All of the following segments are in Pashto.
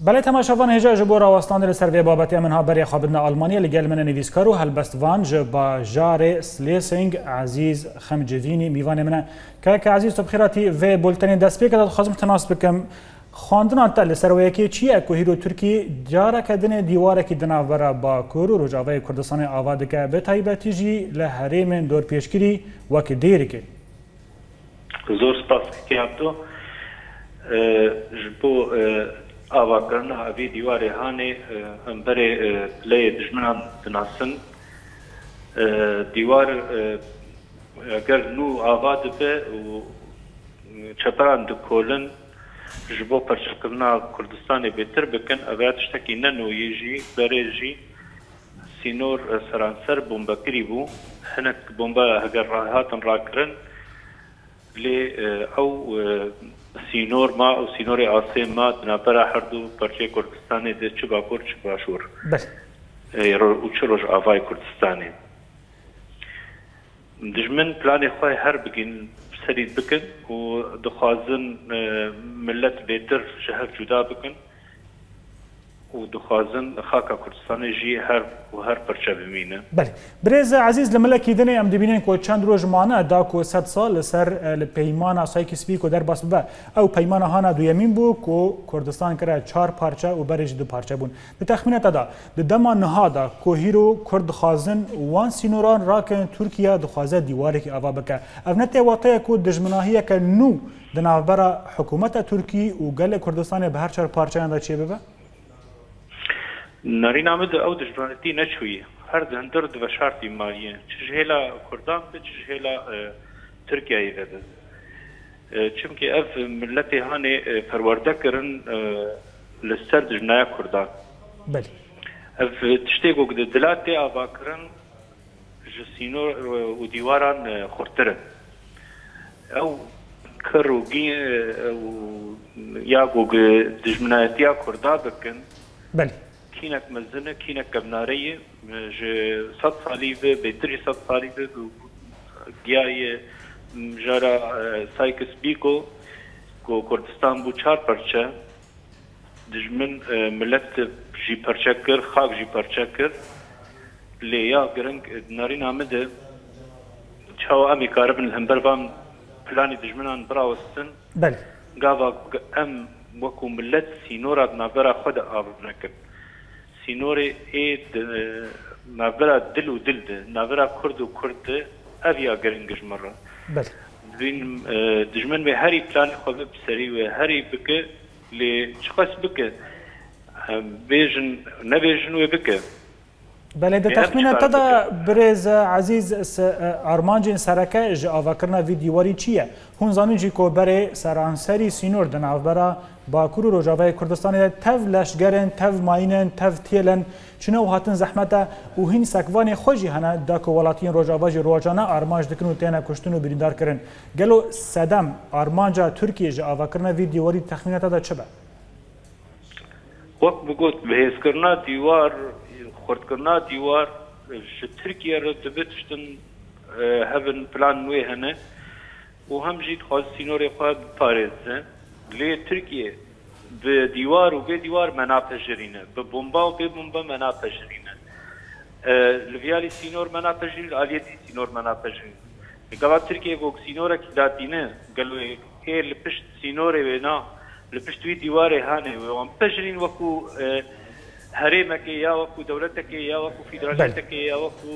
بله تماشاوان هجا جبو راوستان لسر وی بابتی منها بری خوابدن آلمانیا لگل من نویسکارو هلبستوان جبا جار سلیسینگ عزیز خمجوینی میوان منه که عزیز تو بخیراتی و بولتنی دست بی که خواستم تناس بکم خواندن تا لسر ویکی چیه که هیرو ترکی جاره کدن دیواره که دناورا با کورو رجاوه کردستان آواده که به تایبتی جی لحریم دور پیشگیری وکی دیری که زور سپاس که هفتو جبو آوا کرنا اوی دیواره هانه هم بره لی دجمنان دناسن دیوار اگر نو آواد به و چپران دکولن جبو پرچکرنا کردستان بهتر بکن اوی تشتکی ننوی جی بره جی سینور سرانسر بومبکری بو هنک بومبا اگر راهاتن راکرن لی او سینور ما او سینور آسیم ما دنابرا هر دو پرچه کردستانی ده چه باکور چه باشور او چه روش آوای کردستانی دجمن پلان خواه هر بگین سرید بکن و دخوازن ملت بهتر شهر جدا بکن و دخوازن خاکا کردستانی جی هر پرچه بمینه بله برز عزیز لملکی دنه ام دبینین که چند روز مانه دا که 100 سال سر پیمان اسای کسبی که در باس ببه او پیمان هانا دویمین بو که کردستان کرده 4 پارچه و برج 2 پارچه بون به تخمینه دا دما نهادا که هیرو کرد خازن وان سینوران راکن ترکیه دخوازه دیواره که آوا بکه او نته واقعه که دجمناهیه که نو دنابرا حکومت ترکی و گل کردستان به هر 4 پارچه انده چیه ببه؟ نارین آمد او دجمناتی نچویه هر دهندر دو شرطی مالیه چش هیلا کردان به چش هیلا ترکیه بده چونکه اف ملت هانه پرورده کرن لسر دجنای کردان بله اف تشتیگو که دلاتی آبا کرن جسینور و دیواران خورترن او کر و یا گو دجمناتی کردان بکن بله كينك مزنه كينك كبناريه ج 100 صليب بيتري 100 صليب جاي جرا سايكس بيكو كو كردستان بو 4 پرچه دجمن ملت جي پرچكر خاك جي پرچكر ليا گرنگ نارين آمده چاو امي كاربن الهمبرفام پلاني دجمنان براوستن بله قاوا ام وكو ملت سينورا نابرا خود آبنكن سینوری اید نابرا دل و دل ده نابرا کرد و کرد اویا گرنگش مره بله بین دجمن به هری پلان خود بسری و هری بکه لی چقاس بکه بیجن نبیجن و بکه بله ده تخمینه تدا برز عزیز آرمانجین سرکه جا آوا کرنا وی دیواری چیه؟ هون زانین جی که بره سرانسری سینور دناو برا باکور و رجاوه کردستان تف لشگرن، تف ماینن، تف تیلن چنه و هاتن زحمته و هین سکوان خوشی هنه دا که ولاتین رجاوه جی رواجانه آرمانج دکن و تینه کشتن و بریندار کرن گلو سدم آرمانجا ترکیه جا آوا کرنا وی دیواری تخمینه تدا چه به؟ وقت بگوت بهیز کرنا دیوار خورد کرنا دیوار ترکیه را دبتشتن هفن پلان نوی هنه و هم جید خواست سینوری خواه بپارزه لی ترکیه به دیوار و به دیوار مناپجرینه به بومبا و به بومبا مناپجرینه لویالی سینور مناپجرین آلیتی سینور مناپجرین گواه ترکیه گوگ سینوره که دادینه گلوه که لپشت سینوره و نا لپشت وی دیواره هانه و هم پجرین وکو هرمك يا وكو دولتك يا وكو فيدراليتك يا وكو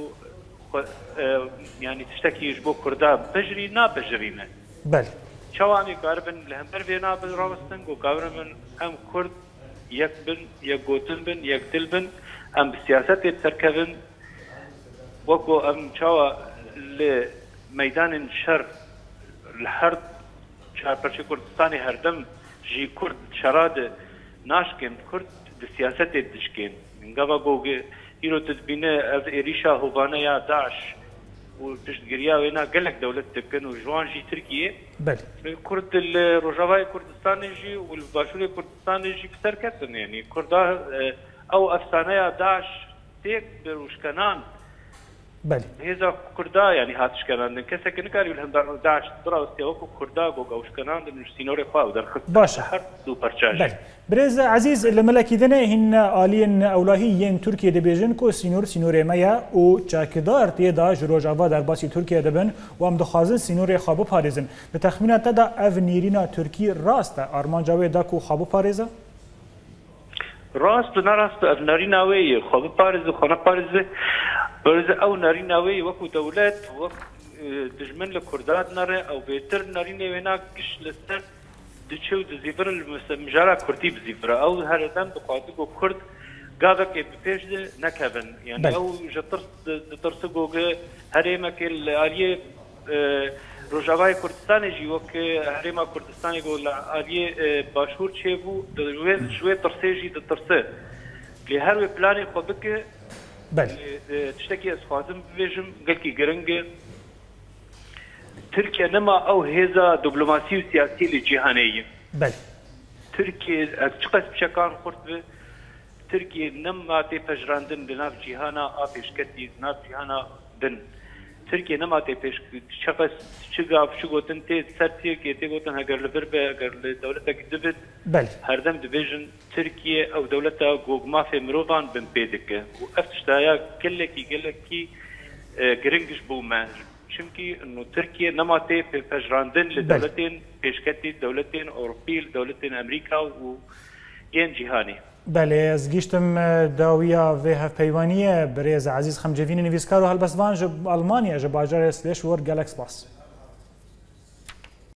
يعني تشتكي جبو كرداب بجري نا بجرينا بل شوامي كاربن لهمبر فينا بالراوستن و كاربن ام كرد يك بن يك غوتن بن يك دل بن ام بسياسات تركبن وكو ام شوا لميدان الشر الحرب شاربرشي كردستاني هردم جي كرد شراد ناشكن كرد بسياسات الدشكين نقابا قوغي يرو تدبينه از إريشا هوبانا يا داعش وتشتقريا وينا قلق دولة تكن وجوان جي تركيا بل كرد الرجاوي كردستان جي والباشوري كردستان جي بسركتن يعني كردا او افسانه يا داعش تيك بروشكنان بله هێزا کووردا ینی هاتشکەناندن کەسێک نکاری هەم داعش دراوستی وەکو کووردا بۆ گەوشکەناندن سینۆری خوا و دەرخست باشە هەر دوو پەرچاژ. بله برێز عزیز لە مەلەکیدنە هین ئالیên ئەولاهی یەن تورکیە دەبێژن کۆ سینۆرێمەیە و چاکدار تێدا ji rojava derbaasî Tirkiye dibin û em dixwazin sînorê xwe biparêzin. Bi texmîna te da ev nêrîna Tirkî rast e armanca wê da ku xwe biparêze? ڕاست و ناڕاست ئەv نەرîna wê yê xwe biparêze xwe neparêze بەرز ئەو نەرîna wê وەکو دەولەت وەک dijmin li Kurda nere ew bêtir nêrînê wê nagiş li ser diçe û dizîvir mijara Kurdî bizîvire ew herêdem dixwaze got Kurd gavekê bi pêş de nekevin yani ew ji tirs ditirse goge herêmekê li aliyê Rojavayê Kurdistanê jî wek herêma Kurdistanê got li aliyê başûr çêbû ji wê tirsê jî ditirse lê her wê planê xwe bike tiştekî ez xwazim bibêjim gelkî giring e Tirkiye nema ew hêza diplomasî û siyasî li cîhanê ye. Tirkiye ez çi qes çekan xurt be Tirkiye nema tê pejrandin li nav cîhana a pêşketî nav cîhana din. Tirkiye nema tê pêş çi qes çi gav çi gotin tê ser têkê tê gotin heger li vir be heger li dewletekî dibit herdem dibêjin Tirkiye ew dewleta gogmafê mirovan bin pê dike û ev tiştaya gelekî giring ji bo me. Çünkü Türkiye nema tê pejrandin li dewletên pêşketî dewletên Ewropî li dewletên Amerîka û yên cîhanê. Belê ez gîştim dawiya vê hevpeyvaniyê birêz Ezîz Xemcevînê nivîskar û helbestvan ji Almanya ji bajarê Slêşwor gelek spas.